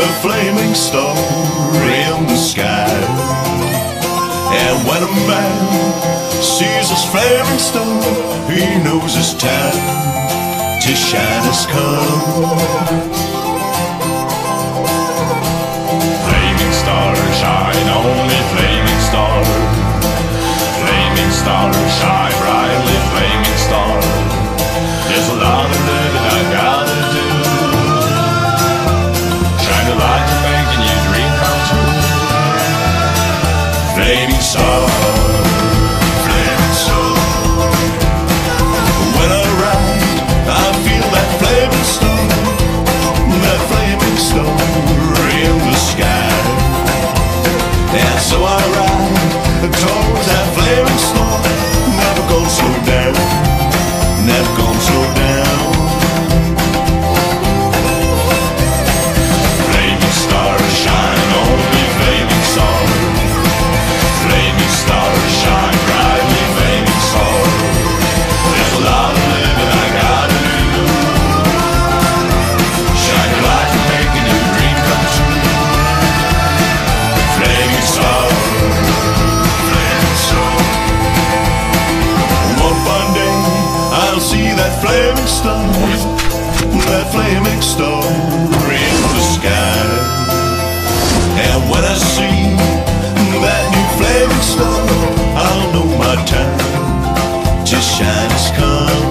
a flaming star in the sky. And when a man sees this flaming star, he knows it's time to shine has come. Flaming star, shine only flaming star. Flaming star, shine brightly, flaming star. There's a lot of living I gotta do. Shine the light to making your dream come true. Flaming star, Flaming star. When I ride, I feel that flaming star, that flaming star in the sky. And so I ride towards that flaming star, never gonna slow down, never gonna slow down. flaming star, shine only flaming star. Flaming star, shine brightly, flaming star. There's a lot of living I gotta do. Shine your light and making your dream come true. Flaming star, Flaming star. One fine day I'll see that flaming star, that flaming star in the sky. And when I see that new flaming star, I'll know my time to shine has come.